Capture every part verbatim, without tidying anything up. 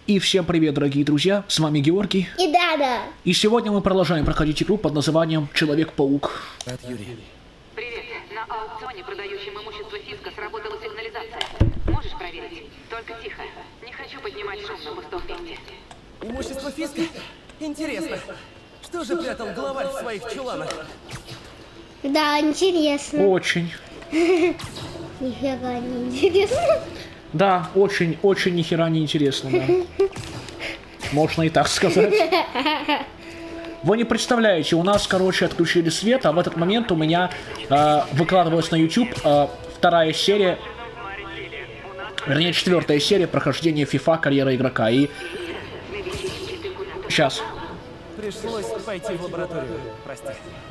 И всем привет, дорогие друзья, с вами Георгий. И Дада. И сегодня мы продолжаем проходить игру под названием Человек-паук. От Юрия. Привет. На аукционе, продающем имущество Фиска, сработала сигнализация. Можешь проверить? Только тихо. Не хочу поднимать шум на пустом месте. Имущество Фиска? Интересно. Что же прятал главарь в своих чуланах? Да, интересно. Очень. Нифига не интересно. Да, очень, очень нихера не интересно, да. Можно и так сказать. Вы не представляете, у нас, короче, отключили свет, а в этот момент у меня э, выкладывалась на YouTube э, вторая серия, вернее, четвертая серия прохождения FIFA карьера игрока. И сейчас. Пришлось пойти в лабораторию. Прости.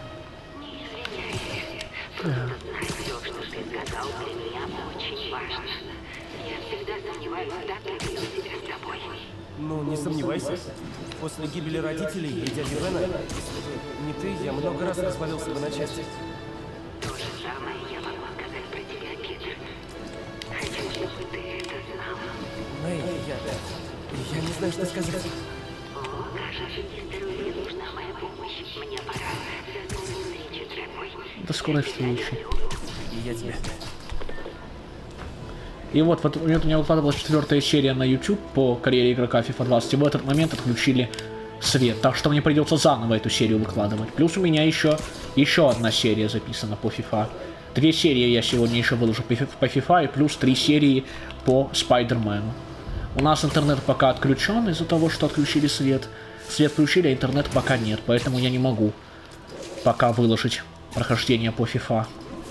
Ну, не сомневайся. После гибели родителей и дяди Бена, если бы не ты, я много раз развалился бы на части. То же самое я могу сказать про тебя, Питер. Хочу, чтобы ты это знал. Мэй, я... я не знаю, что сказать. О, кажется, мистеру Ли нужна моя помощь. Мне пора. До скорой встречи, дорогой. До скорой встречи. И я тебя... И вот, вот у меня выкладывалась четвертая серия на YouTube по карьере игрока FIFA двадцать, и в этот момент отключили свет, так что мне придется заново эту серию выкладывать. Плюс у меня еще, еще одна серия записана по FIFA. Две серии я сегодня еще выложу по FIFA, и плюс три серии по Спайдермену. У нас интернет пока отключен из-за того, что отключили свет. Свет включили, а интернет пока нет, поэтому я не могу пока выложить прохождение по FIFA.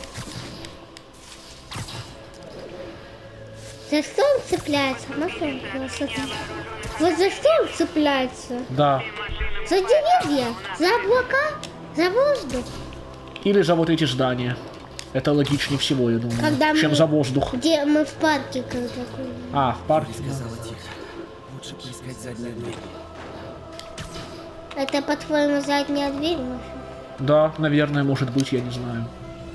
За что он цепляется? Можно красота? Вот за что он цепляется? Да. За деревья? За облака? За воздух? Или за вот эти здания. Это логичнее всего, я думаю, Когда чем мы- за воздух. Где мы в парке когда такой? А, в парке. Сказала тихо. Лучше поискать заднюю дверь. Это, по-твоему, задняя дверь? Маша? Да, наверное, может быть, я не знаю.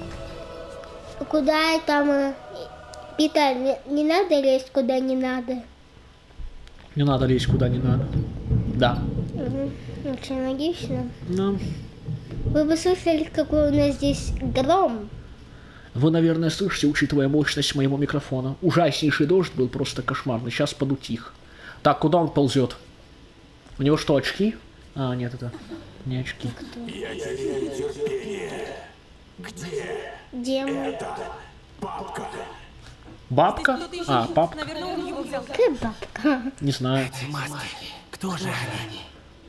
Куда там... э, Питер, не, не надо лезть куда не надо. Не надо лезть куда не надо. Да. Угу. Очень логично. Ну, Вы бы слышали, какой у нас здесь гром. вы, наверное, слышите, учитывая мощность моего микрофона. Ужаснейший дождь был просто кошмарный. Сейчас подутих. Так, куда он ползет? У него что, очки? А, нет, это не очки. Я теряю терпение. Где Где мы? эта бабка? Бабка? А, папка? Наверное, он его взял. Ты бабка. Не знаю. Маски. Кто же они?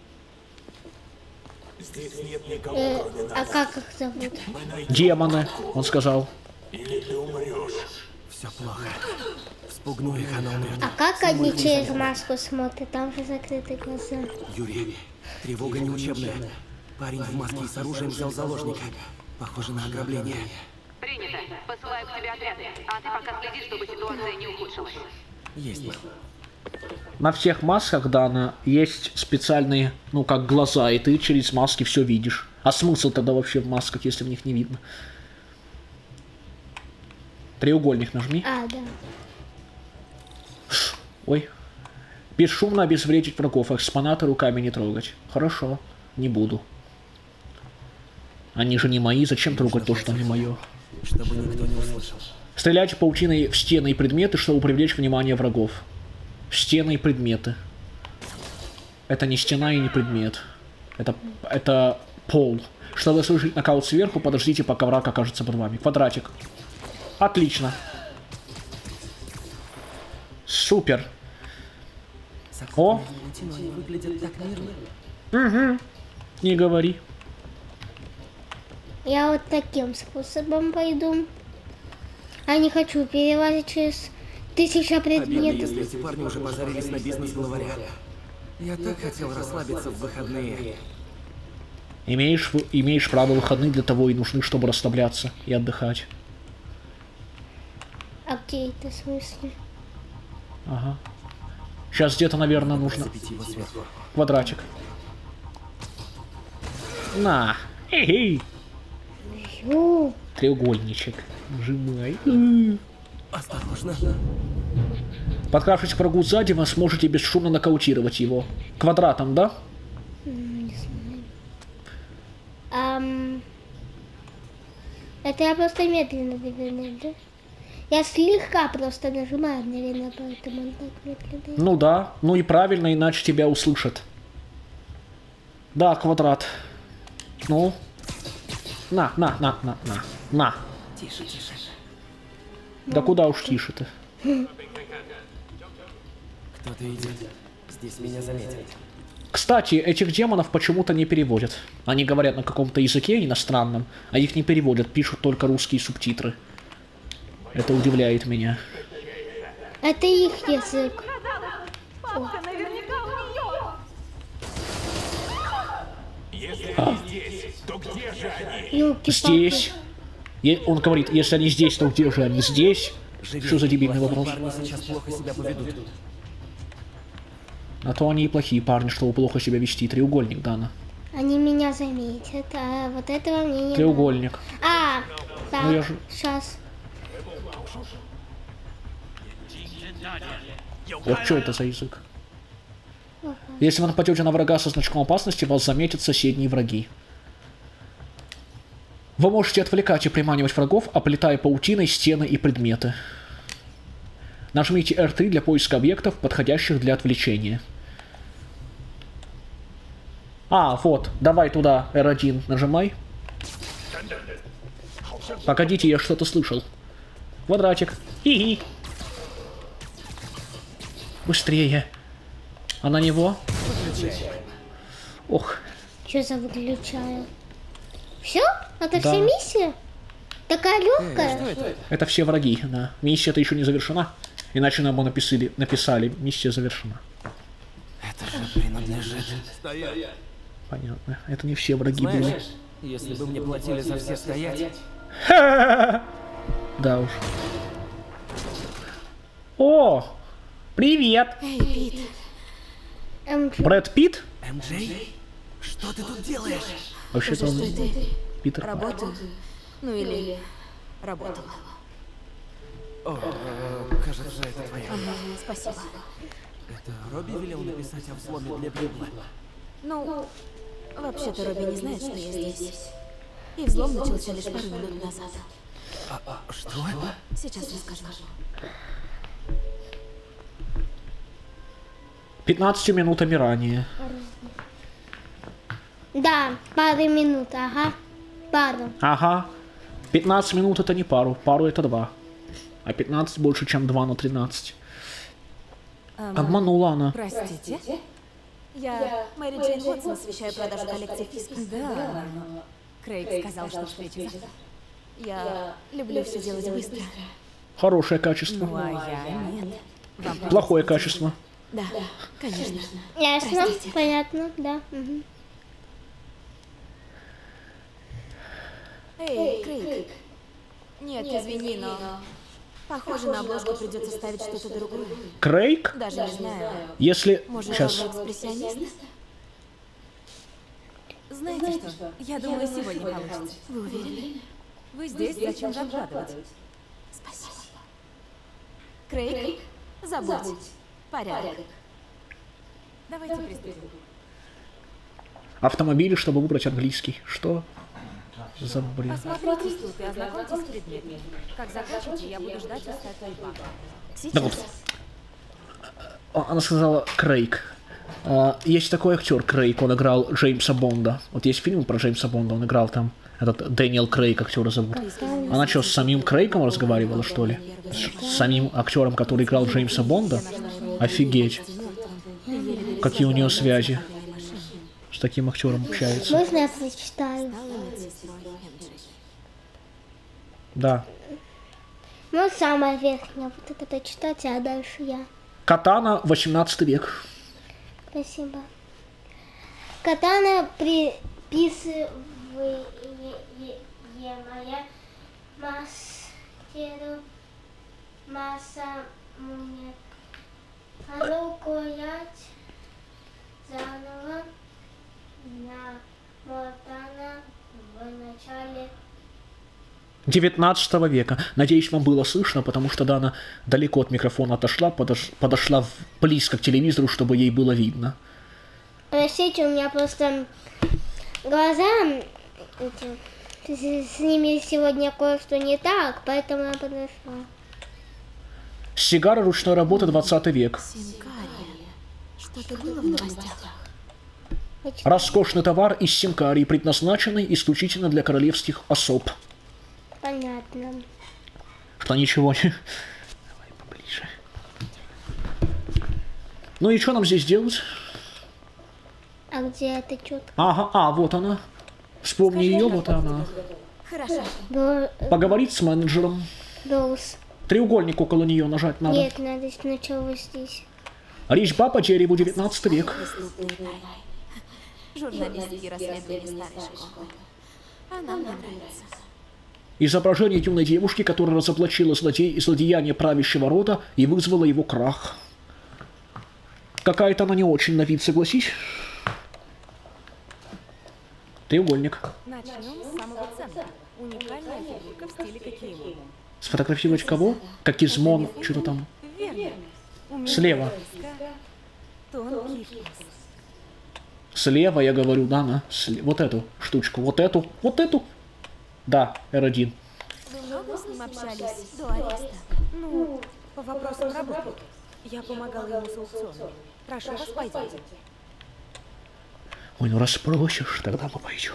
Здесь нет никого, Э, кроме а нас. как их зовут? Мы найдем, Демоны, он сказал. или ты умрешь. Все плохо. Вспугну их, она умрет. А как они через маску смотрят? Там же закрыты глаза. Юрий, тревога не учебная. Парень в маске и с оружием взял заложника. Похоже на ограбление. Принято. Посылаю к тебе отряды. А ты пока следи, чтобы ситуация не ухудшилась. Есть, мэм. На всех масках, Дана, есть специальные, ну, как глаза, и ты через маски все видишь. А смысл тогда вообще в масках, если в них не видно? Треугольник нажми. А, да. Ой. Бесшумно обезвредить врагов, экспонаты руками не трогать. Хорошо, не буду. Они же не мои, зачем трогать то, что не мое? Чтобы никто не услышал. Стреляйте паутиной в стены и предметы, чтобы привлечь внимание врагов. Стены и предметы. Это не стена и не предмет. Это, это пол. Чтобы совершить нокаут сверху, подождите, пока враг окажется под вами. Квадратик. Отлично. Супер. О. Они выглядят так мирно. Угу. Не говори. Я вот таким способом пойду. А не хочу перелазить через тысяча Обидно, предметов. если эти парни уже позарились на бизнес главаря. Я так хотел расслабиться в выходные. Имеешь, в- имеешь право, выходные для того и нужны, чтобы расслабляться и отдыхать. А где это в смысле? Ага. Сейчас где-то, наверное, нужно... Запить его сверху. Квадратик. На. Эй-эй. Фу. Треугольничек. Нажимай. Осторожно. Подкравшись к врагу сзади, вы сможете бесшумно нокаутировать его. Квадратом, да? Не знаю. Ам... Это я просто медленно, наверное, да? Я слегка просто нажимаю, наверное, поэтому он так медленно. Ну да, ну и правильно, иначе тебя услышат. Да, квадрат. Ну. На, на, на, на, на, на. Тише, тише. Да куда уж тише-то. Кто-то идет. Здесь меня заметят. Кстати, этих демонов почему-то не переводят. Они говорят на каком-то языке иностранном, а их не переводят, пишут только русские субтитры. Это удивляет меня. Это их язык. Папка наверняка у нее. Если они здесь, то где же они? Ёлки-палки. Здесь. Е- Он говорит, если они здесь, то где же они здесь? Живи. Что за дебильный Плохие вопрос? парни сейчас плохо себя поведут. А то они и плохие парни, чтобы плохо себя вести. Треугольник, Дана. Они меня заметят, а вот этого мне не Треугольник. надо. А, так, Ну, я же- сейчас. Вот что это за язык? Если вы нападете на врага со значком опасности, вас заметят соседние враги. Вы можете отвлекать и приманивать врагов, оплетая паутиной стены и предметы. Нажмите эр три для поиска объектов, подходящих для отвлечения. А, вот, давай туда, эр один нажимай. Погодите, я что-то слышал. Квадратик. Хи-хи. Быстрее. А на него? Ох. Что за выключаю? Все? Это Да. вся миссия? Такая легкая? Это все враги, да. Миссия-то еще не завершена. Иначе нам бы написали, написали, миссия завершена. Это же принадлежит. Понятно. Это не все враги Знаешь, были. если бы мне платили за все стоять, Да уж. О! Привет! Эй, Пит, Эм, Брэд Питт? эм джей, что ты тут делаешь? Вообще-то он что ты? Питер. Работаю? Ну или работала. О, э, кажется, это твоя. Ага, спасибо. Это Робби велел написать о взломе для Библа. Ну, вообще-то Робби не знает, что я здесь. И взлом начался лишь пару минут назад. А, что? Сейчас расскажу. пятнадцатью минутами ранее. Да, пару минут, ага. Пару. Ага. пятнадцать минут это не пару. Пару это два. А пятнадцать больше, чем два на тринадцать. Обманула она. Простите? Я Мэри Джейн Уотсон, освещаю продажу коллекции Фиска. Да. Крейг сказал, что встречу завтра. Я люблю все делать быстро. Хорошее качество. Ну, а я нет. Вам Плохое качество. Да, конечно. Ясно, Простите. понятно, да. Угу. Эй, Крейг. Нет, извини, но... Похоже, на обложку придется ставить что-то другое. Крейг? Даже не знаю. Если... Может, Сейчас. он экспрессионист? Знаете что? Я думаю, сегодня получится. Вы уверены? Вы здесь, зачем же откладывать? Спасибо. Крейг, забудь. Порядок. Давайте приступим. Автомобили, чтобы выбрать английский. Что за бред? Осмотритесь тут и ознакомьтесь с предметами. Как закончите, я буду ждать у статуи Бака. Да вот. Сейчас. А, Она сказала Крейг. А, есть такой актер Крейг, он играл Джеймса Бонда. Вот есть фильм про Джеймса Бонда, он играл там. Этот Дэниел Крейг, актера зовут. Она что, с самим Крейгом разговаривала, что ли? С, с самим актером, который играл Джеймса Бонда? Офигеть. Какие у нее связи? С таким актером общается. Можно я прочитаю? Да. Ну, самая верхняя. Вот это прочитать, а дальше я. Катана, восемнадцатый век. Спасибо. Катана приписываемая мастеру масса мне. А рукоять заново намотана в начале девятнадцатого века. Надеюсь, вам было слышно, потому что Дана далеко от микрофона отошла, подош... подошла в... близко к телевизору, чтобы ей было видно. Простите, у меня просто глаза, эти, с, с ними сегодня кое-что не так, поэтому я подошла. Сигара ручной работы, двадцатый век. Синкария. Что-то было в новостях? Роскошный товар из синкарии, предназначенный исключительно для королевских особ. Понятно. Что ничего не... Давай поближе. Ну и что нам здесь делать? А где это четко? Ага, а, вот она. Вспомни ее, вот она. Хорошо. Поговорить с менеджером. Доус. Треугольник около нее нажать надо. Нет, надо сначала здесь. Резьба по дереву, девятнадцатый век. Журналистские расследования старой школы. Она мне нравится. Изображение юной девушки, которая разоблачила злодей и злодеяние правящего рода и вызвала его крах. Какая-то она не очень на вид, согласись? Треугольник. Начнем с самого центра. Уникальная фигурка в стиле Кокиимон. Сфотографировать кого? Какизмон, что-то там. Верно. Слева. Тонкий вкус. Слева, я говорю, Дана. Сле... Вот эту штучку. Вот эту. Вот эту. Да, эр один. Вы много с ним общались до ареста? Ну, по вопросам работы. Я помогала ему с аукционом. Прошу вас, пойдите. Ой, ну раз просишь, тогда мы пойдем.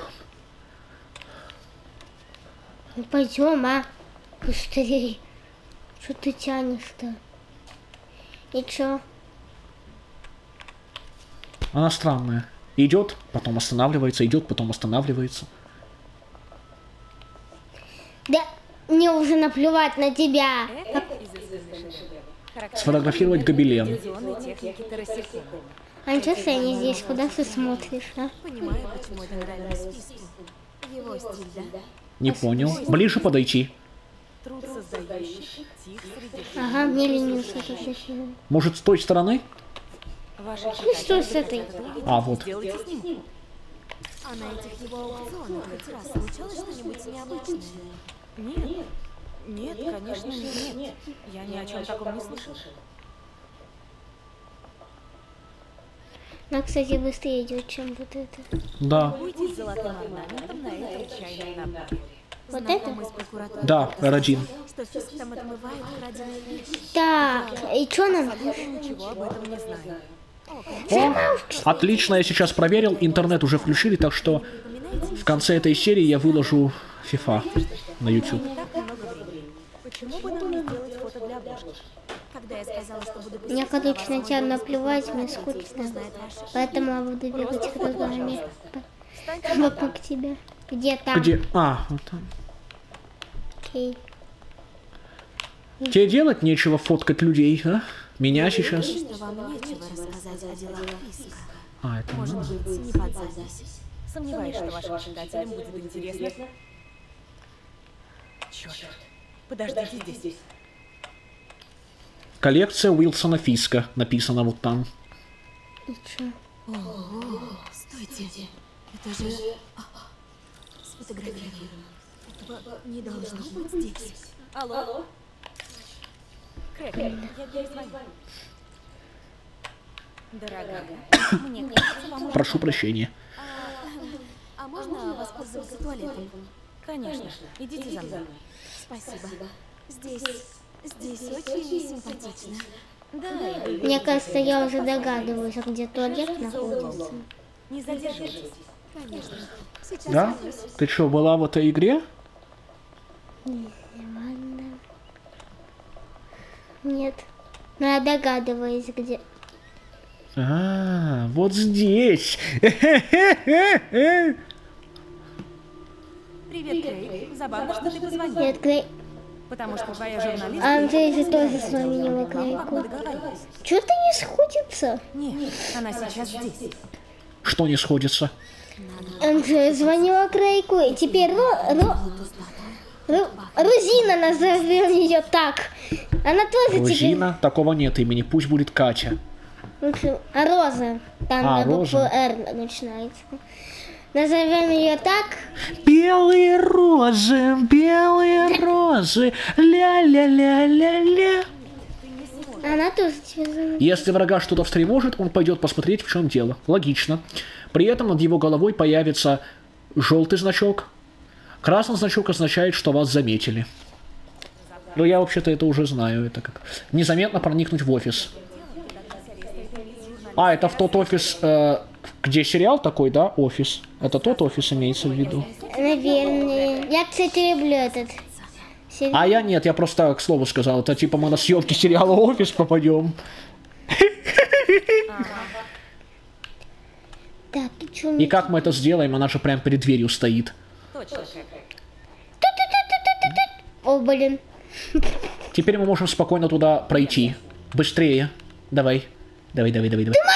Ну пойдем, а? Быстрее. Что ты тянешь-то? И чё? Она странная. Идет, потом останавливается, идет, потом останавливается. Да мне уже наплевать на тебя. Сфотографировать гобелен. А ничего, что я не здесь? Куда ты смотришь, а? Понимаю, почему это нравилось списку. Его стиль, да? Не понял. Ближе подойти. Труд создающий, тих среди Ага, мне ленился тоже сильно. Может, с той стороны? ваших Ну что с этой? А, вот. Сделайте снимки. А на этих его аукционах хоть раз случалось что-нибудь необычное? Нет. Нет, конечно, нет. Я ни о чем таком не слышал. Она, кстати, быстрее идет, чем вот это. Да. Уйти с золотым орнаментом на этом чайном наборе. Вот Знакомый это? с прокуратурой Да, эр один. что фиск там отмывает краденые вещи. Так, и что нам? Я ничего об этом не знаю. О, отлично, я сейчас проверил. Интернет уже включили, так что в конце этой серии я выложу FIFA на YouTube. Так много времени. Почему бы нам не сделать фото для обложки? Когда я сказала, что буду писать, Мне, короче, на тебя наплевать, мне скучно. Поэтому я буду бегать кругами вокруг тебя. Где там? Где? А, вот там. Окей. Тебе делать нечего фоткать людей, а? Меня сейчас. что вам нечего рассказать о делах Фиска. А, это Может ну. быть, не под запись. Сомневаюсь, что вашим читателям будет интересно. Черт. Подождите здесь. Коллекция Уилсона Фиска написано вот там. И чё? Стойте. Это же... Сфотографировано. Этого не должно быть здесь. Алло? Крэк, я перезвоню. Дорогая, мне кажется, вам... Прошу прощения. А можно воспользоваться туалетом? Конечно. Идите за мной. Спасибо. Здесь... Здесь очень симпатично. Да, и... Мне кажется, я уже догадываюсь, где туалет находится. Не задерживайтесь. Конечно. Сейчас Да? вернусь. Ты что, была в этой игре? Ладно. Нет. Но я догадываюсь, где... А, вот здесь. Привет, Крейг. Забавно, что ты позвонил. Нет, Крей... Потому что твоя журналистка... Андрей же тоже с вами не Как мы Крейку. договаривались. Что-то не сходится. Нет, она сейчас здесь. Что не сходится? Андрей звонила Крейку, и теперь Ро... Ро... Ру- Рузина, назовем ее так. Она тоже теперь... Рузина? Такого нет имени. Пусть будет Катя. В общем, а Роза. Там А, на букву Роза. Р начинается. Назовем ее так. Белые розы, белые розы, ля-ля-ля-ля-ля. Она тоже тебя зовет. Если врага что-то встревожит, он пойдет посмотреть, в чем дело. Логично. При этом над его головой появится желтый значок. Красный значок означает, что вас заметили. Но я вообще-то это уже знаю. Это как незаметно проникнуть в офис. А, это в тот офис, э, где сериал такой, да, офис? Это тот офис имеется в виду? Наверное. Я, кстати, люблю этот сериал. А я нет, я просто к слову сказал. Это типа мы на съемки сериала «Офис» попадем. Так, и чё И как мы это сделаем? Она же прям перед дверью стоит. О, блин. Теперь мы можем спокойно туда пройти. Быстрее. Давай. Давай, давай, давай, давай.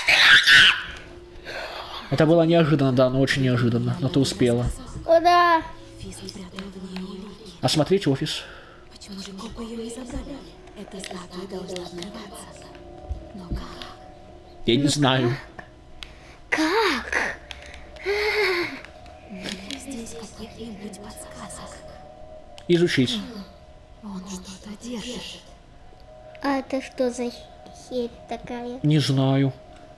Это было неожиданно, да, но очень неожиданно. Но ты успела. О, да. Фиск спрятал в нее улики. Осмотреть офис. Почему же копы ее не забрали? Эта статуя должна открываться. Но как? Я не знаю. Как? Здесь каких-нибудь подсказок. Изучить. Он что-то держит. А это что за херь такая? Не знаю.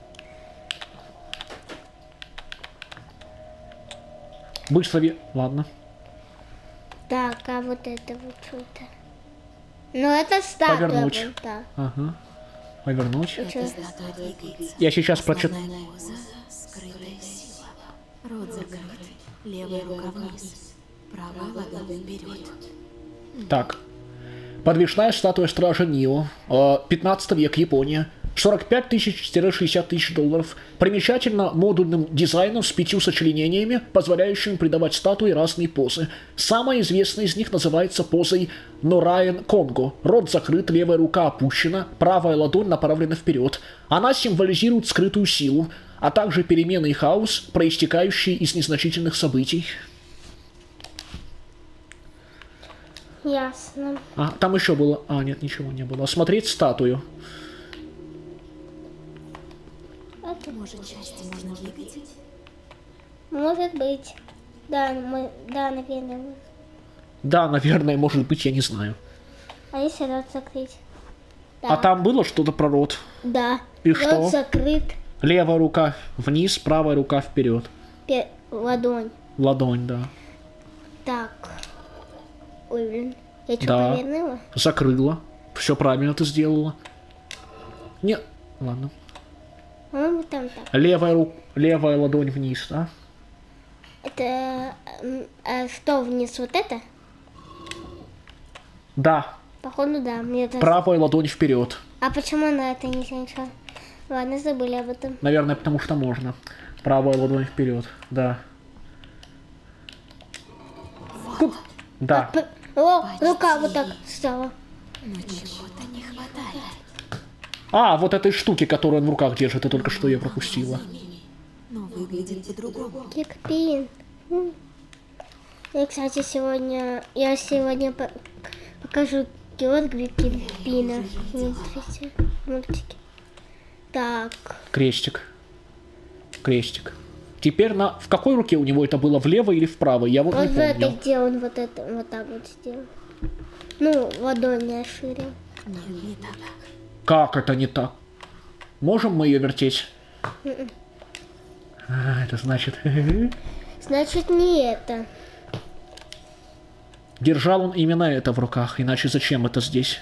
Быстро ве... Ладно. Так, а вот это вот что-то. Ну, это статуя. Повернуть. вон та. Ага. Повернуть. Чё? Эта статуя двигается. Я сейчас прочитаю. Основная поза — скрытая сила. Рот закрыт, левая рука вниз, правая ладонь вперед. Так. Подвижная статуя стража Нио. Э, пятнадцатый век, Япония. сорок пять тысяч — шестьдесят тысяч долларов. Примечательно модульным дизайном с пятью сочленениями, позволяющими придавать статуе разные позы. Самая известная из них называется позой Нораен Конго. Рот закрыт, левая рука опущена, правая ладонь направлена вперед. Она символизирует скрытую силу, а также перемены и хаос, проистекающие из незначительных событий. Ясно. А, там еще было... А, нет, ничего не было. Осмотреть статую. Может, части можно двигать? Может быть. Да, мы, да, наверное. Да, наверное, может быть, я не знаю. А если рот закрыть? Да. А там было что-то про рот? Да. И рот что? закрыт. Левая рука вниз, правая рука вперед. Пе- ладонь. Ладонь, да. Так. Ой, блин. Я что, Да. повернула? Закрыла. Все правильно ты сделала. Нет, ладно. По-моему, там так. Левая рука, левая ладонь вниз, да? Это... м, а что вниз? Вот это? Да. Походу, да. Мне это... Правая ладонь вперед. А почему на это не ничего? Ладно, забыли об этом. Наверное, потому что можно. Правая ладонь вперед, да. Да. П- О, рука вот так стала. Но чего-то не хватает. А, вот этой штуки, которую он в руках держит, ты только что ее пропустила. Но выглядит по-другому. Кикпин. М. Я, кстати, сегодня... Я сегодня по- покажу киоск Кикпина. Смотрите, мультики. Так. Крестик. Крестик. Теперь на... В какой руке у него это было? В левой или в правой? Я вот Вот не в этой, помню. где он вот это, вот так вот сделал. Ну, ладонь не расширил. Нет, не так. Как это не так? Можем мы ее вертеть? А, это значит... Значит, не это. Держал он именно это в руках, иначе зачем это здесь?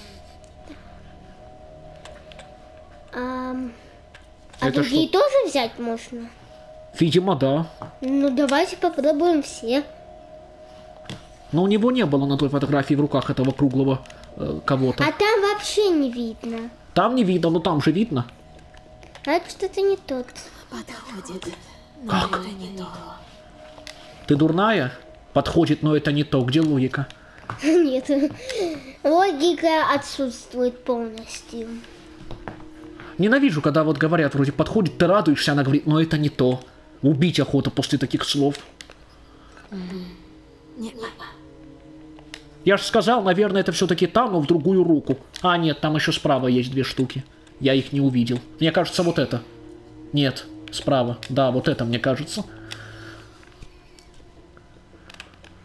А, а Это другие что? тоже взять можно? Видимо, да. Ну, давайте попробуем все. Но у него не было на той фотографии в руках этого круглого э, кого-то. А там вообще не видно. Там не видно, но там же видно. А это что-то не тот. Подходит. Но Как? это не то. Ты дурная? Подходит, но это не то. Где логика? Нет. Логика отсутствует полностью. Ненавижу, когда вот говорят, вроде подходит, ты радуешься, она говорит, но это не то. Убить охота после таких слов. Нет. Я же сказал, наверное, это все-таки там, но в другую руку. А, нет, там еще справа есть две штуки. Я их не увидел. Мне кажется, вот это. Нет, справа. Да, вот это, мне кажется.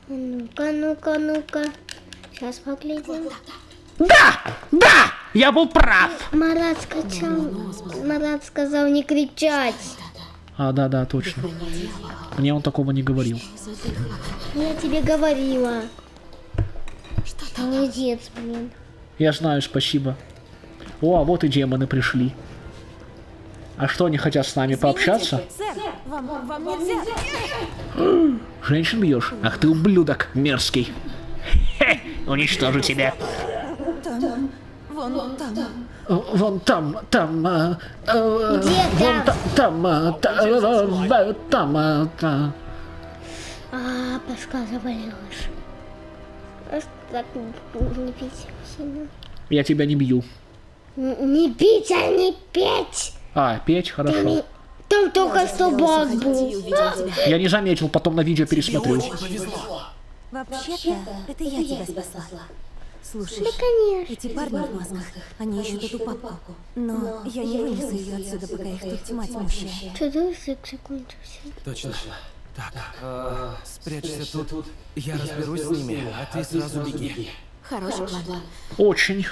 Ну-ка, ну-ка, ну-ка. Сейчас поглядим. Да! Да! Я был прав! Марат скачал. Марат сказал не кричать. А, да-да, точно. Мне он такого не говорил. Я тебе говорила. Молодец, блин. Я знаю, спасибо. О, а вот и демоны пришли. А что, они хотят с нами пообщаться? Сэр, вам, вам нельзя. Женщин бьешь? Ах ты ублюдок мерзкий. Хе, уничтожу тебя. Там, вон там. Э, Вон там, там, э, э, Где вон там? та- там, э, та- э, э, там, э, та. А, башка заболелась. Просто так не пить сильно. Я тебя не бью. Н- Не пить, а не петь. А, петь, хорошо. Там только что баг И был. увидел тебя. Я не заметил, потом на видео пересмотрю. Вообще-то, это я тебя спасла. Слушай, Конечно. эти парни в масках, они ищут эту папку. Но я не вынесу ее отсюда, пока их тут тьма тьмущая. Что-то язык закончился. Точно. Так, э, спрячься тут. Я разберусь с ними, а ты сразу беги. Хороший план. Очень.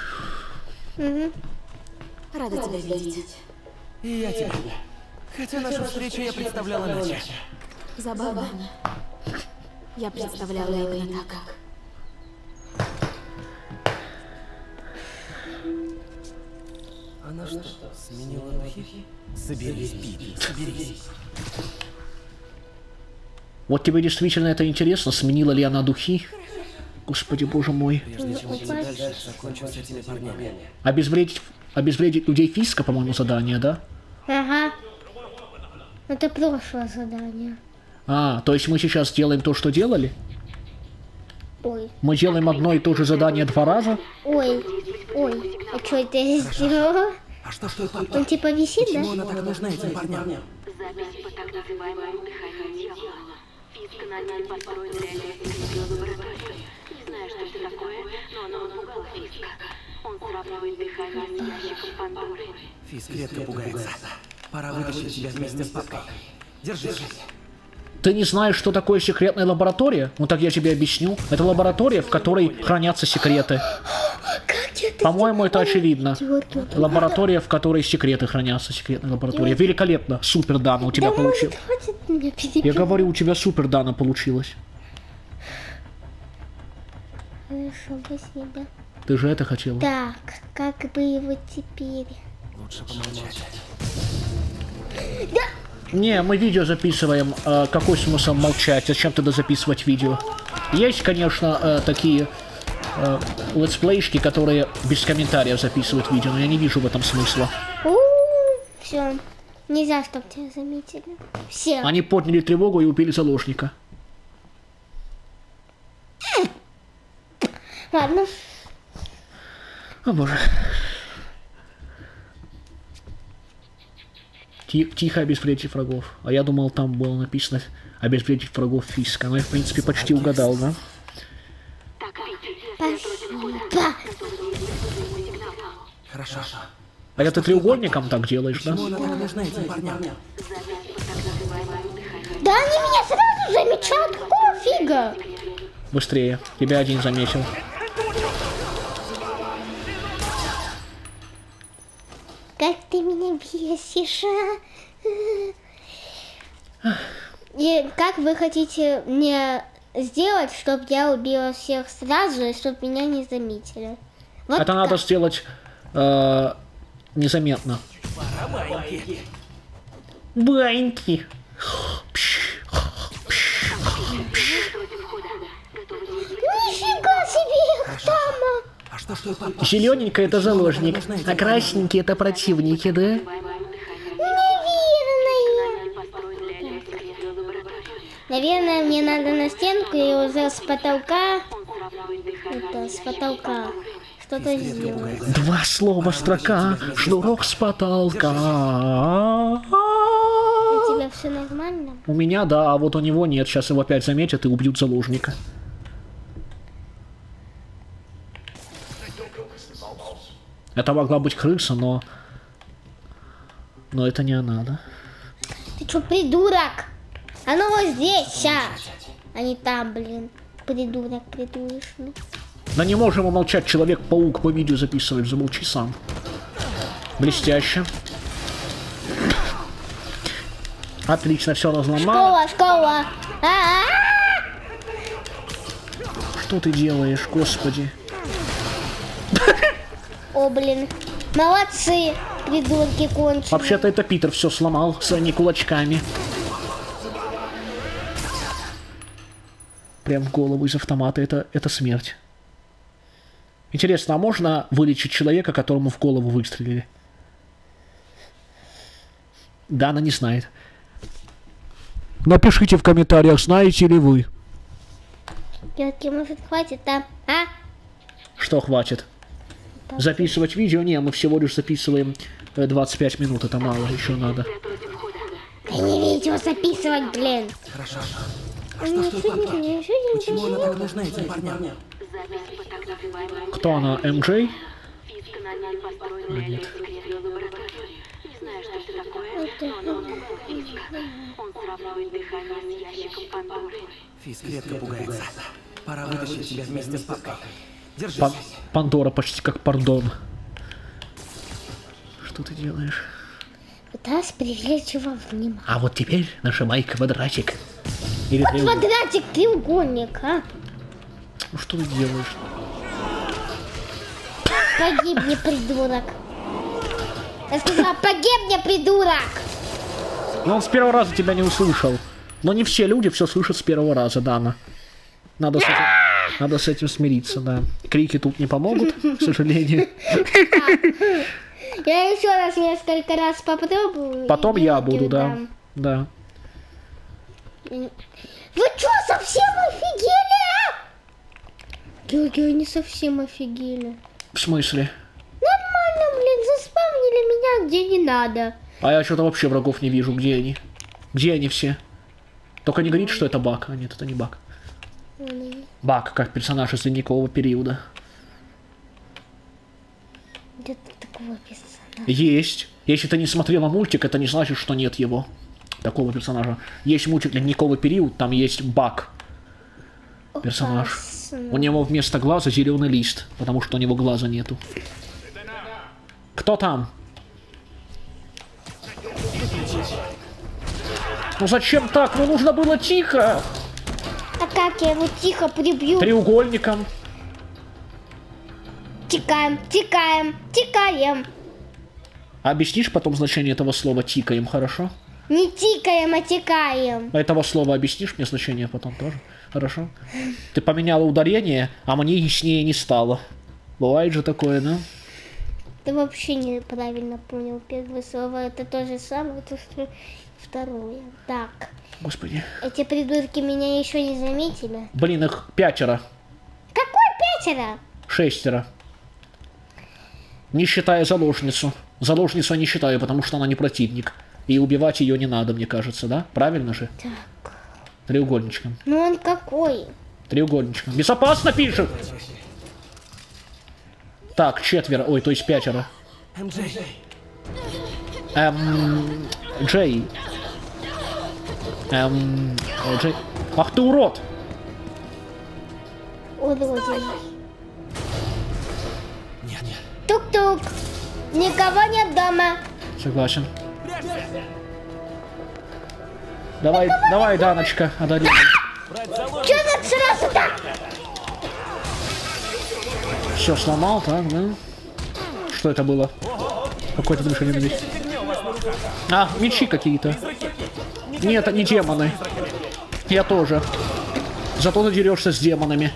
Рада тебя видеть. И я тебя. Хотя нашу встречу я представляла иначе. Забавно. Я представляла именно так. Она что, сменила духи? Соберись, Пит, соберись. Вот тебе действительно это интересно, сменила ли она духи? Господи, боже мой. Прежде чем идти дальше, закончим с этими парнями. Обезвредить, обезвредить людей Фиска, по-моему, задание, да? Ага. Это прошлое задание. А, то есть мы сейчас делаем то, что делали? Ой, Мы делаем одно и то же задание два раза? ой, ой. А что это я сделала? А что ж той папки? Он типа висит, да? Почему она так нужна этим парням? Запись по так называемому дыханию дьявола. Фиск наняли построить реалистическую лабораторию. Не знаю, что это такое, но оно напугало Фиска. Он сравнивает дыхание с ящиком Пандоры. Фиск редко пугается. Пора вытащить тебя вместе с папкой. Держись. Ты не знаешь, что такое секретная лаборатория? Ну так я тебе объясню. Это лаборатория, в которой хранятся секреты. Как я это По-моему, это очевидно. сделала? Лаборатория, в которой секреты хранятся. Секретная лаборатория. Великолепно. Супер, Дана, у тебя Да получилось. может, хватит меня Я перебивать. говорю, у тебя супер, Дана, получилось. Хорошо, спасибо. Ты же это хотела. Так, как бы его теперь? Лучше помолчать. Не, мы видео записываем. э, какой смысл молчать? Зачем тогда записывать видео? Есть, конечно, э, такие э, летсплейщики, которые без комментариев записывают видео, но я не вижу в этом смысла. Все. Нельзя, чтоб тебя заметили. Все. Они подняли тревогу и убили заложника. Ладно. О боже. Ти- Тихо обезвредить врагов. А я думал, там было написано обезвредить врагов Фиска. Но я, в принципе, почти угадал, да? Спасибо. Хорошо. А это ты треугольником так делаешь, да? Почему она так нужна этим парням? Да они меня сразу замечают. Какого фига? Быстрее. Тебя один заметил. Как ты меня бесишь, а? И как вы хотите мне сделать, чтобы я убила всех сразу, и чтобы меня не заметили? Вот Это надо так. сделать э, незаметно. Баньки. Нифига себе их там! А что ж той папки? Зелененькая это заложник, а красненькие это противники, да? Наверное, мне надо на стенку и уже с потолка, это, с потолка что-то сделать. Два слова строка, шнурок с потолка. У тебя все нормально? У меня да, а вот у него нет. Сейчас его опять заметят и убьют заложника. Это могла быть крыса, но... Но это не она, да? Ты что, придурок? Оно вот здесь, ща. А не там, блин. Придурок, придурочный. Да не можем умолчать, Человек-паук по видео записывает, замолчи сам. Блестяще. Отлично, все разломал. Школа, школа. А-а-а! Что ты делаешь, господи? О, блин. Молодцы, придурки конченые. Вообще-то это Питер все сломал своими кулачками. Прям в голову из автомата. Это, это смерть. Интересно, а можно вылечить человека, которому в голову выстрелили? Да, она не знает. Напишите в комментариях, знаете ли вы. Девки, может, хватит, а? А? Что хватит? Записывать видео? Не, мы всего лишь записываем двадцать пять минут. Это мало, еще надо. Да не видео записывать, блин. Хорошо. А что с той парнем? Почему она так нужна этим парням? Кто она? эм джей? Фиск наняли построенную реальную секретную лабораторию. Не знаю, что это такое, но оно напугало Фиска. Он сравнивает дыхание с ящиком Пандоры. Фиск редко пугается. Пора вытащить тебя вместе с папкой. Держись. Пан Пандора почти как пардон. Что ты делаешь? Пытаюсь привлечь его внимание. А вот теперь нажимай квадратик. Или Вот треугольник. квадратик, треугольник, а? Ну что ты делаешь? Погибни, придурок. Я сказала, погибни, придурок. Но он с первого раза тебя не услышал. Но не все люди все слышат с первого раза, Дана. Надо с этим, надо с этим смириться, да. Крики тут не помогут, к сожалению. Я еще раз несколько раз попробую. Потом и я Георгию буду, да. дам. Да. Вы что, совсем офигели, а? Георгий, не совсем офигели. В смысле? Нормально, блин, заспавнили меня где не надо. А я что-то вообще врагов не вижу. Где они? Где они все? Только не говорите, что это баг. А нет, это не баг. Баг, как персонаж из ледникового периода. Где-то такого персонажа. Есть. Если ты не смотрела мультик, это не значит, что нет его. Такого персонажа. Есть мультик «Ледниковый период», там есть баг. Персонаж. У него вместо глаза зеленый лист, потому что у него глаза нету. Кто там? Ну зачем так? Ну нужно было тихо. А как я его тихо прибью? Треугольником. Тикаем, тикаем, тикаем. Объяснишь потом значение этого слова «тикаем», хорошо? Не тикаем, а тикаем. Этого слова объяснишь мне значение потом тоже? Хорошо? Ты поменяла ударение, а мне яснее не стало. Бывает же такое, да? Ты вообще неправильно понял первое слово. Это то же самое, то что второе. Так. Господи. Эти придурки меня еще не заметили. Блин, их пятеро. Какой пятеро? Шестеро. Не считая заложницу. Заложницу я не считаю, потому что она не противник. И убивать ее не надо, мне кажется, да? Правильно же? Так. Треугольничком. Ну он какой? Треугольничком. Безопасно пишет! Так, четверо. Ой, то есть пятеро. эм джей. Эм... Джей. Эм... Джей. Ах ты урод! Уродина. Нет, нет. Тук-тук. Никого нет дома. Согласен. Давай, давай, Даночка, одари. Че так сразу так? Все сломал, так, да? Что это было? Какое-то движение здесь. А, мечи какие-то. Нет, они демоны. Я тоже. Зато ты дерешься с демонами.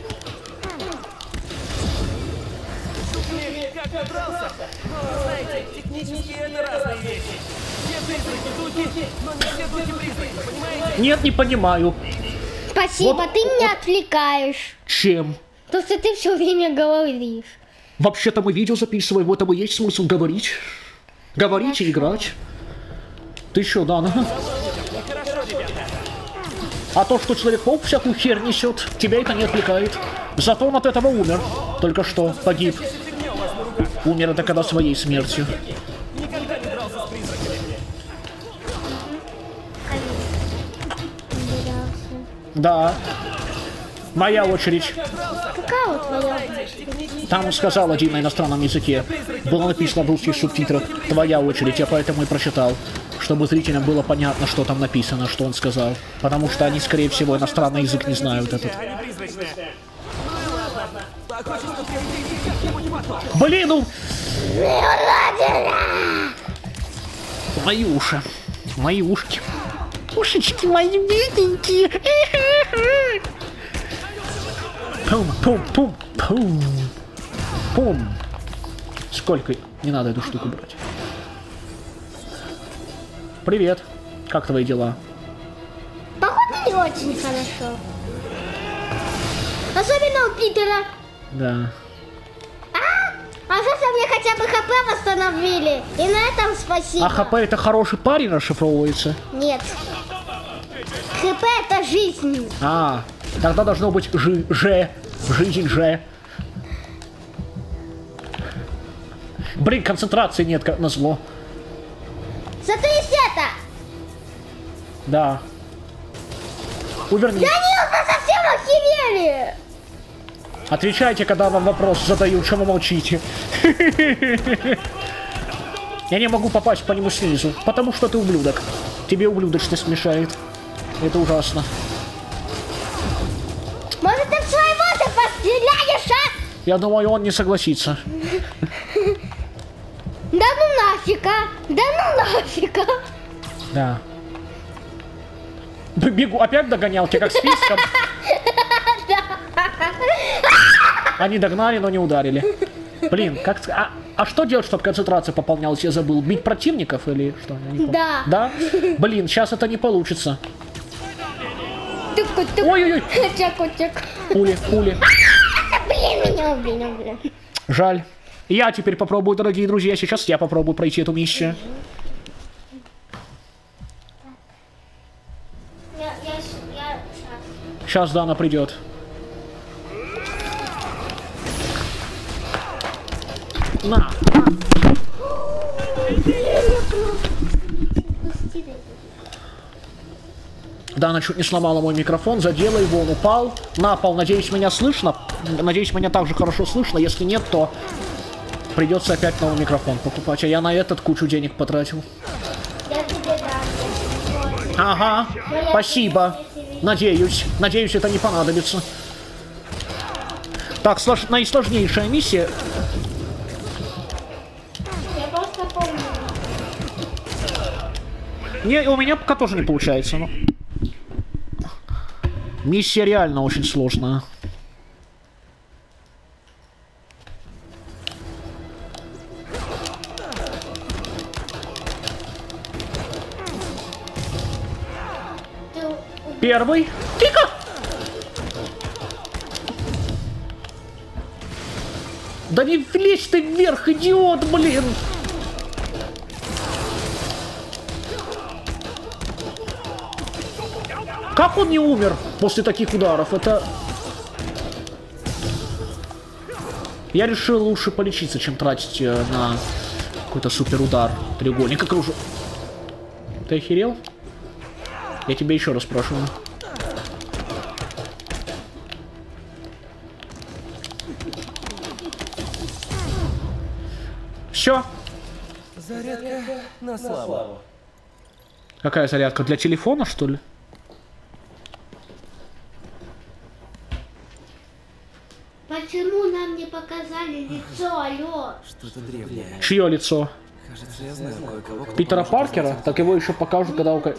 Как добрался? Но, знаете, технически это разные вещи. Все призраки духи, но не все духи призраки, понимаете? Нет, не понимаю. Спасибо, Вот- ты меня отвлекаешь. Чем? То, что ты все время говоришь. Вообще-то мы видео записываем, в этом и есть смысл говорить. Говорить и играть. Ты что, Дана? А то, что Человек-паук всякую херь несет, тебя это не отвлекает. Зато он от этого умер. Только что погиб. Умер это когда своей смертью. Никогда не дрался с призраками. Да. Моя очередь. Какая вот твоя? Там сказал один на иностранном языке. Было написано в русских субтитрах. Твоя очередь, я поэтому и прочитал. Чтобы зрителям было понятно, что там написано, что он сказал. Потому что они, скорее всего, иностранный язык не знают этот. Блин, ну... Мои уши. Мои ушки. Ушечки мои бедненькие. Пум-пум-пум-пум. Пум. Сколько? Не надо эту штуку брать. Привет. Как твои дела? Походу не очень хорошо. Особенно у Питера. Да. А что мне хотя бы ХП восстановили? И на этом спасибо. А ХП это хороший парень расшифровывается? Нет. ХП это жизнь. А, тогда должно быть жи, же, жизнь же. Блин, концентрации нет, как назло. Зато есть это. Да. Увернись. Данил, вы совсем охерели. Отвечайте, когда вам вопрос задают, что вы молчите. Я не могу попасть по нему снизу, потому что ты ублюдок. Тебе ублюдочность мешает. Это ужасно. Может, ты в своего-то постреляешь, а? Я думаю, он не согласится. Да ну нафиг, а? Да ну нафиг, а? Да. Бегу, опять догонялки, как списком. Они догнали, но не ударили. Блин, как... А, а что делать, чтобы концентрация пополнялась? Я забыл. Бить противников или что? Я не помню. Да. Да? Блин, сейчас это не получится. Тык-тык. Ой-ой-ой. Чак-чак. Пули, пули. Блин, меня убили, блин. Жаль. Я теперь попробую, дорогие друзья. Сейчас я попробую пройти эту миссию. Я, я, я... Сейчас Дана придет. На. Дана чуть не сломала мой микрофон, задела его, он упал на пол. Надеюсь, меня слышно. Надеюсь, меня также хорошо слышно. Если нет, то придется опять новый микрофон покупать. А я на этот кучу денег потратил. Я тебе дам. Ага, спасибо. Надеюсь. Надеюсь, это не понадобится. Так, слож... наисложнейшая миссия. Я просто помню. Не, у меня пока тоже не получается, но... Миссия реально очень сложная. Первый. Тихо! Да не влезь ты вверх, идиот, блин! Как он не умер после таких ударов? Это... Я решил лучше полечиться, чем тратить э, на какой-то супер удар. Треугольник окружу. Ты охерел? Я тебя еще раз спрашиваю. Все. Зарядка на славу. Какая зарядка? Для телефона, что ли? Почему нам не показали лицо, алло? Что-то древнее. Чье лицо? Кажется, я знаю кое-кого, кто Питера поможет Паркера? распознать. Так его еще покажут, когда у...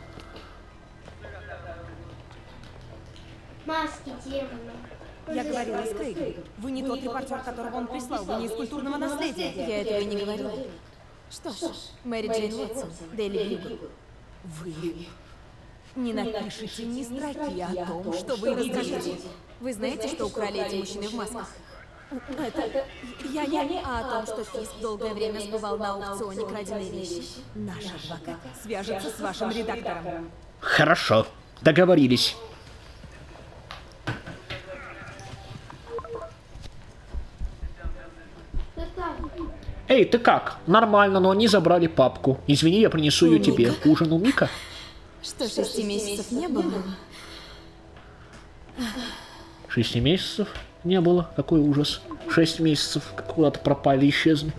Маски демона. Я говорила с Крейгом. Вы не тот репортер, которого он прислал. Вы не из культурного наследия. Я этого и не говорила. Что ж, Мэри Джейн Уотсон, Дейли Бьюгл. Вы не напишите ни строки о том, что вы расскажете. Вы знаете, что украли эти мужчины в масках? Это... Я не... А о том, что Фиск долгое время сбывал на аукционе краденые вещи. Наш адвокат свяжется с вашим редактором. Хорошо. Договорились. Эй, ты как? Нормально, но они забрали папку. Извини, я принесу ее тебе. Ужин у Мика? Что, шести месяцев не было? Шести месяцев не было. Какой ужас. Шесть месяцев куда-то пропали, исчезли.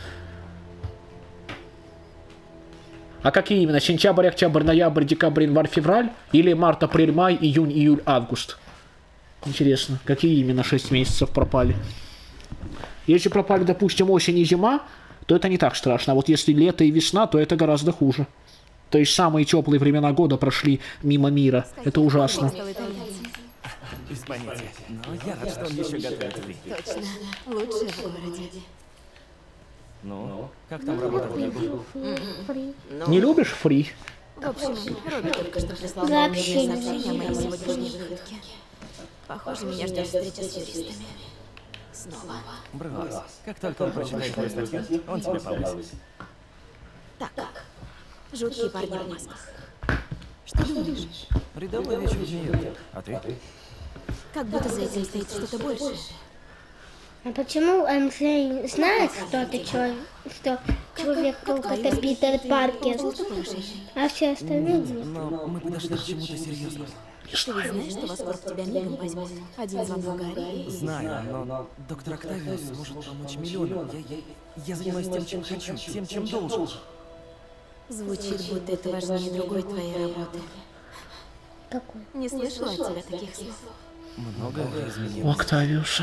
А какие именно? Сентябрь, октябрь, ноябрь, декабрь, январь, февраль? Или март, апрель, май, июнь, июль, август? Интересно, какие именно шесть месяцев пропали? Если пропали, допустим, осень и зима, то это не так страшно. А вот если лето и весна, то это гораздо хуже. То есть самые теплые времена года прошли мимо мира. Это ужасно. Без понятия. Но я рад, что он еще готовит фри. Точно. Лучше в городе. Ну, как там работа в Лигу? Не любишь фри? В общем, Робби только что прислал мне Вообще не сообщение о моей сегодняшней выходке. Похоже, меня ждет встреча с юристами. Снова. Брось. Как только он прочитает твою статью, он тебя повысит. Так. Жуткие парни в масках. Что думаешь? Рядовой вечер в Нью-Йорке. А ты? Как будто за этим стоит что-то большее. А почему МС знает, что это человек, что Человек-паук это Питер Паркер, а все остальные нет? Но мы подошли к чему-то серьезному. Ты ведь знаешь, что Воскорп тебя мигом возьмет? Один звонок Гарри и... Знаю, но доктор Октавиус может помочь миллионам. Я, я, я занимаюсь тем, чем хочу, тем, чем должен. Звучит, будто это важнее другой твоей работы. Какой? Не слышала от тебя таких слов. Много У изменилось. Октавиуса.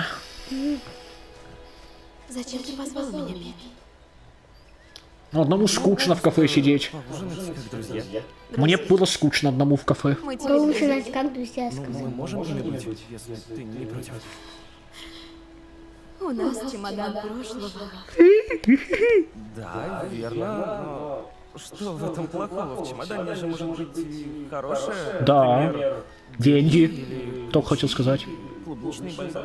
Зачем ты позвал меня, Пит? Ну, одному скучно в кафе сидеть. Поужинать, как друзья. Мне было скучно одному в кафе. Мы тебе Поужинать как друзья Ну, сказать. мы можем ими быть, если ты не против. У нас чемодан прошлого. Да, верно, но что в этом плохого? В чемодане же может быть и хорошее. Да. Например, Деньги. Только хотел сказать. клубничный бальзам.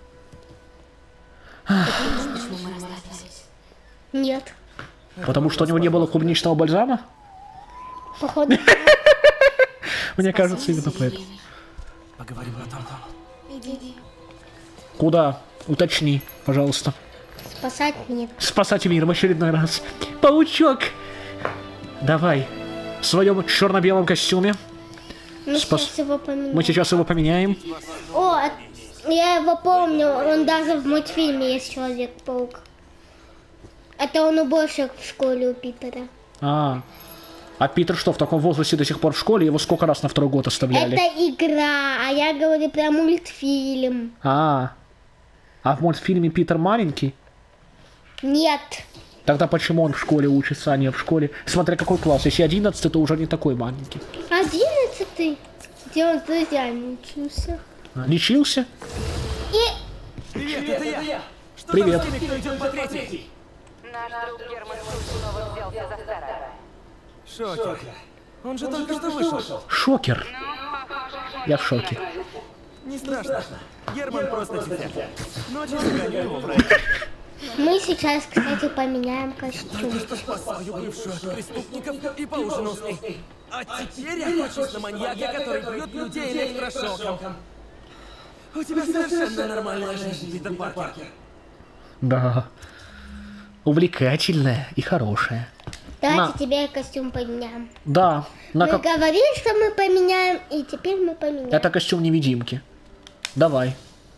Почему мы расстались? Нет. Потому что у него не было клубничного бальзама? Походу, Мне кажется, именно поэтому. Поговорим потом. Иди. Куда? Уточни, пожалуйста. спасать мир. Спасать мир в очередной раз. Паучок! Давай. В своем черно-белом костюме. Мы Спас- сейчас его поменяем. Мы сейчас его поменяем. О, а- я его помню, он даже в мультфильме есть Человек-паук. Это он уборщик в школе у Питера. А. А Питер что, в таком возрасте до сих пор в школе? Его сколько раз на второй год оставляли? Это игра, а я говорю про мультфильм. А. А в мультфильме Питер маленький? Нет. Тогда почему он в школе учится, а не в школе? Смотря какой класс. Если одиннадцатый, то уже не такой маленький. Одиннадцатый. Где он с друзьями учился. А, лечился? И Привет, это я! Что Привет. там с теми, кто идет по третьей? Наш друг Герман снова взялся за старое. Шокер. Он же только что вышел. Шокер. Я в шоке. Не страшно. Герман просто тюфяк. Ночью загоню его в рай. мы сейчас, кстати, поменяем костюм. Только что спас свою бывшую от преступников и поужинал с ней. А теперь я охочусь на маньяка, который бьет людей электрошоком. У тебя совершенно нормальная жизнь, Питер Паркер. Да. Увлекательная и хорошая. Давайте На. тебе костюм поменяем. Да. На Мы как... говорили, что мы поменяем, и теперь мы поменяем. Это костюм невидимки. Давай.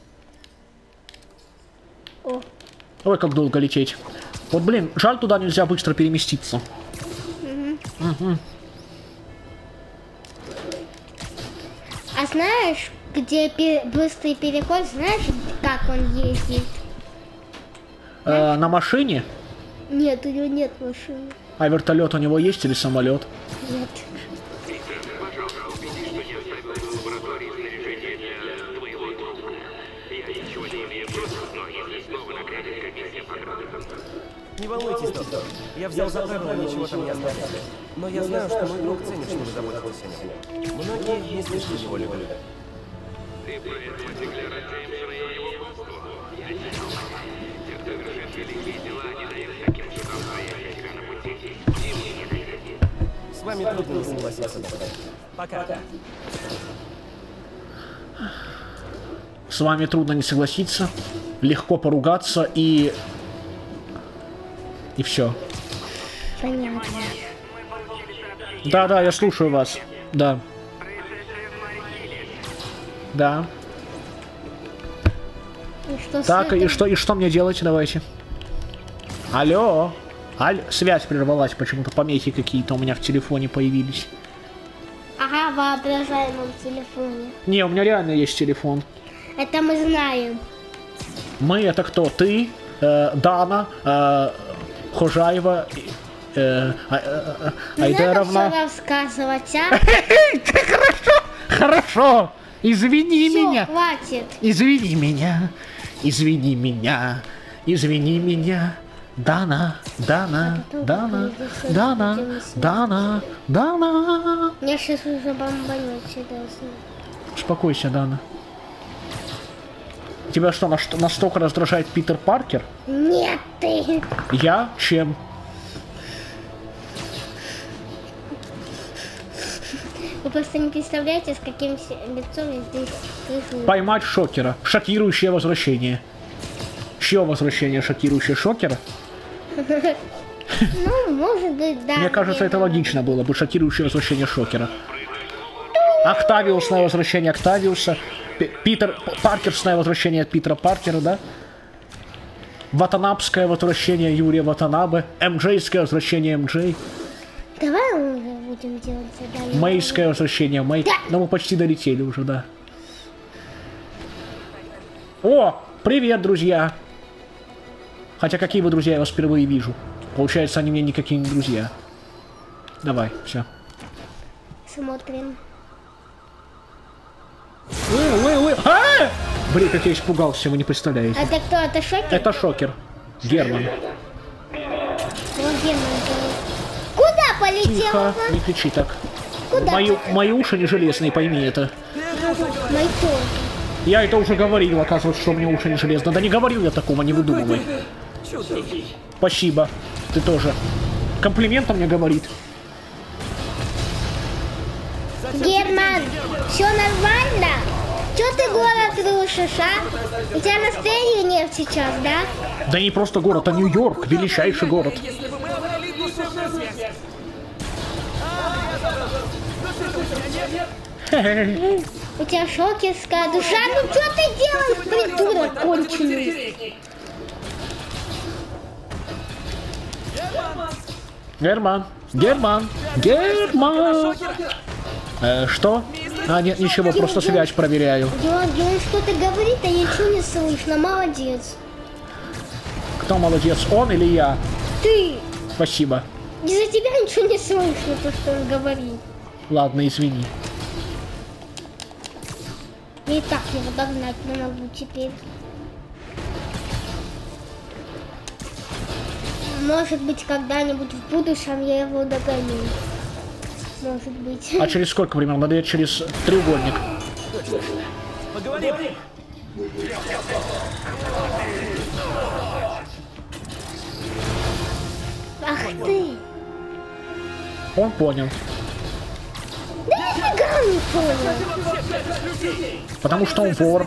О, Ой, как долго лететь. Вот, блин, жаль, туда нельзя быстро переместиться. а знаешь, где пе- быстрый переход, знаешь, как он ездит? Э, на машине? Нет, у него нет машины. А вертолет у него есть или самолет? Нет. Не волнуйтесь, доктор. Я взял за правило ничего там не оставить. Но я знаю, что мой друг ценит, что вы заботитесь о нем. Многие не слишком его любят. С вами трудно не согласиться, доктор. Пока. С вами трудно не согласиться. Легко поругаться и... И все. Понятно. Да, да, я слушаю вас. Да. Да. И что с Так, и этим? что, и что мне делать? Давайте. Алло. Аль... Связь прервалась, почему-то помехи какие-то у меня в телефоне появились. Ага, в воображаемом телефоне. Не, у меня реально есть телефон. Это мы знаем. Мы это кто? Ты, э, Дана, э, Хожаева, э, э, э, Не надо Айдаровна. все рассказывать, а? Хорошо, хорошо. Извини Все, меня. хватит. Извини меня. Извини меня. Извини меня. Дана, Дана, Дана, Дана, Дана, Дана. Меня сейчас уже бомбанет сюда. Успокойся, Дана. Тебя что, наст- настолько раздражает Питер Паркер? Нет, ты. Я? Чем? Вы просто не представляете, с каким се- лицом я здесь сижу. Поймать шокера. Шокирующее возвращение. Чье возвращение шокирующее шокера? Ну, может быть, да. Мне кажется, это наверное. логично было бы. Шокирующее возвращение шокера. Октавиусное возвращение Октавиуса. П- Питер П- Паркерсное возвращение Питера Паркера, да? Ватанабское возвращение Юрия Ватанабе. Эмджейское возвращение Эмджей. Давай мы уже будем делать задание. Мэйское возвращение Мэй. Ну, мы почти долетели уже, да. О, привет, друзья. Хотя какие вы друзья, я вас впервые вижу. Получается, они мне никакие не друзья. Давай, все. Смотрим. Ой, ой, ой. А! Блин, как я испугался, вы не представляете. Это кто? Это Шокер? Это шокер. Герман. Вот Герман говорит. Куда полетел? Тихо, он? не кричи так. Куда? Мои, мои уши не железные, пойми это. Мои тоже. Я это уже говорил, оказывается, что у меня уши не железные. Да не говорил я такого, не выдумывай. Спасибо. Ты тоже. Комплиментом мне говорит. Герман, все нормально? Че ты город рушишь, а? У тебя настроение нет сейчас, да? Да не просто город, а Нью-Йорк, величайший город. Если бы мы обрели душевную связь. У тебя шокерская душа. Ну что ты делаешь, придурок конченый? Герман, Герман, Герман. Э, что? А, нет, ничего, просто связь проверяю. Георгий, он что-то говорит, а я ничего не слышно. Молодец. Кто молодец, он или я? Ты. Спасибо. Из-за тебя ничего не слышно, то, что он говорит. Ладно, извини. Я и так его догнать не могу теперь. Может быть, когда-нибудь в будущем я его догоню. Может быть. А через сколько примерно? Да, через треугольник. Поговорим. Ах ты! Он понял. Да нифига не понял. Потому что он вор.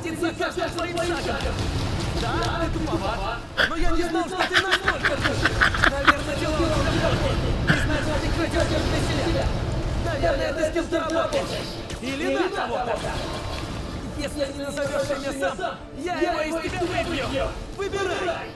Да, ты туповат. Но я не знал, что ты настолько тупой. Наверное, дело в работе. Ты знаешь, что ты крадешь для себя. Наверное, ты с кем-то работаешь. Или на кого-то. Если не назовешь имя сам, я его из тебя выбью. Выбирай.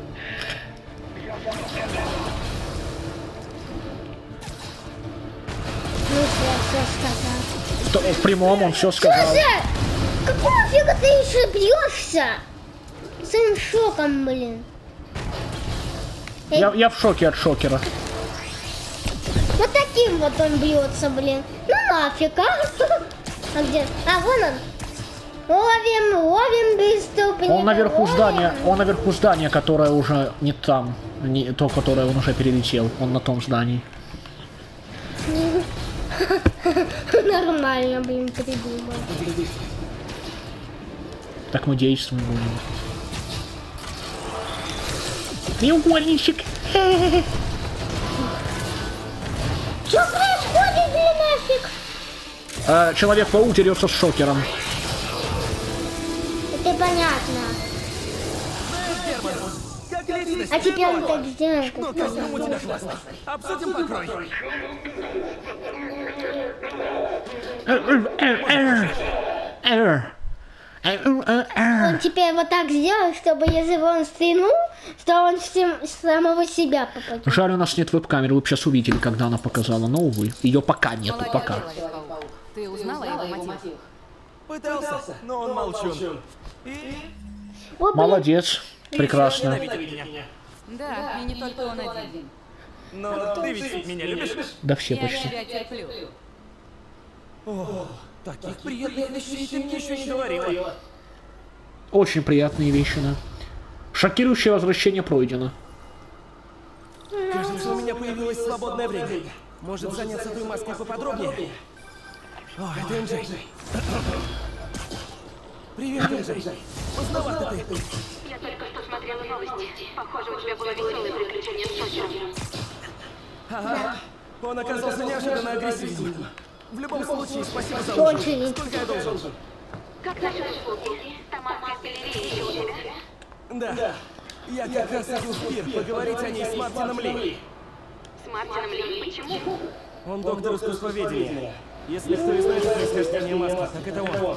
Ну, я все сказал. В, в прямом он все сказал. Слушай, какого фига ты еще бьешься? Своим шоком, блин. Я, я в шоке от шокера. Вот таким вот он бьется, блин. Ну нафиг, а? А где? А, вон он. Ловим, ловим преступника. Он наверху ловим. здания, он наверху здания, которое уже не там, не то, которое он уже перелетел. Он на том здании. Нормально, блин, придумал. Так мы действуем будем. Треугольничек. Что происходит, блин, нафиг? А, Человек-паук дерется с шокером. Это понятно. Как личность, А теперь он ты так сделает. Ну, как костюм у тебя классный. Обсудим покрой. Эр, эр, эр, эр. Эр, эр, эр. Он теперь теперь вот так сделать, чтобы если он стрянул, то он всем, самого себя попадет. Жаль, у нас нет веб-камеры, вы бы сейчас увидели, когда она показала, но, увы, ее пока нету, Молодец, пока. Человек-паук. Ты узнала его мотив? Пытался, но он молчун. И О, блин, Молодец, прекрасно. ненавидит меня. Да, и не только он один. Но ты ведь меня любишь? Да все Я почти. тебя терплю. О, таких приятных вещей ты мне еще не говорила. Очень приятные вещи, да. Шокирующее возвращение пройдено. Кажется, у меня появилось свободное время. Может заняться той маской поподробнее? О, это эм джей. Привет, эм джей. Поздновато ты. Я только что смотрела новости. Похоже, у тебя было веселое приключение с Шокером. Ага. Он оказался неожиданно агрессивным. В любом случае, спасибо за ужин. Очень. Сколько я должен? Как насчет услуги? Тамарская галерея еще у тебя? Да. Я как раз иду в пир поговорить о ней с Мартином Ли. С Мартином Ли. Почему? Он доктор искусствоведения. Если кто и знает происхождение маски, так это он.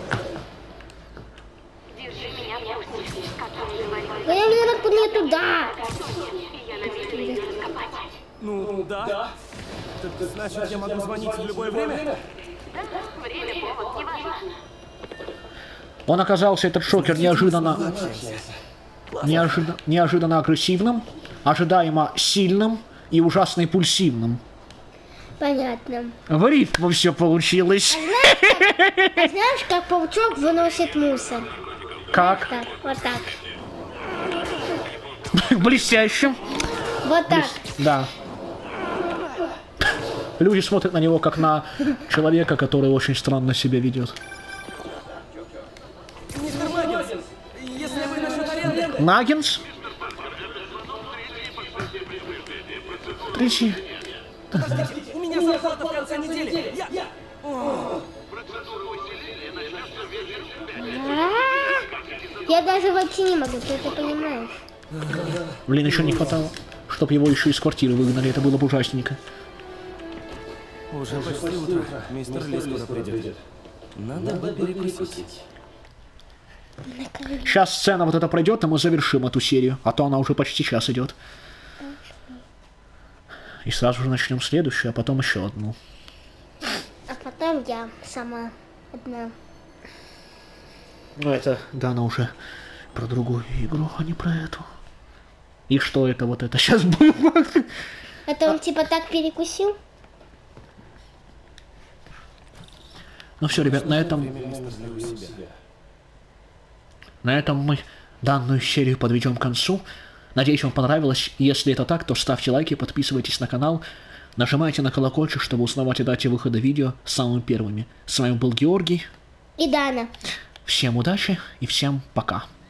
Держи меня в курсе. Как ты мне говорила, да я не так не туда. и я намерена ее раскопать. Ну, да. Так значит, я могу звонить в любое время? Да, время, повод, неважно. Он оказался, этот шокер, неожиданно, неожиданно, неожиданно агрессивным, ожидаемо сильным и ужасно импульсивным. Понятно. В рифму все получилось. А знаешь, как паучок выносит мусор? Как? Так, вот так. Блестяще. Вот так. Да. Люди смотрят на него как на человека, который очень странно себя ведет. Мистер Маггинс, если вы насчет аренды... Наггинс? Третий. Подождите, у меня зарплата в конце недели. Я... О, А-а-а. Я даже войти не могу, ты это понимаешь? Блин, еще не хватало, чтобы его еще из квартиры выгнали. Это было бы ужасненько. уже почти утро. Мистер Ли скоро придет. Надо бы перекусить. Сейчас сцена вот эта пройдет, и мы завершим эту серию. А то она уже почти час идет. И сразу же начнем следующую, а потом еще одну. А потом я сама одна. Ну это, да, она уже про другую игру, а не про эту. И что это вот это сейчас было? Это он типа так перекусил? Ну все, ребят, на этом... На этом мы данную серию подведем к концу. Надеюсь, вам понравилось. Если это так, то ставьте лайки, подписывайтесь на канал, нажимайте на колокольчик, чтобы узнавать о дате выхода видео самыми первыми. С вами был Георгий. И Дана. Всем удачи и всем пока.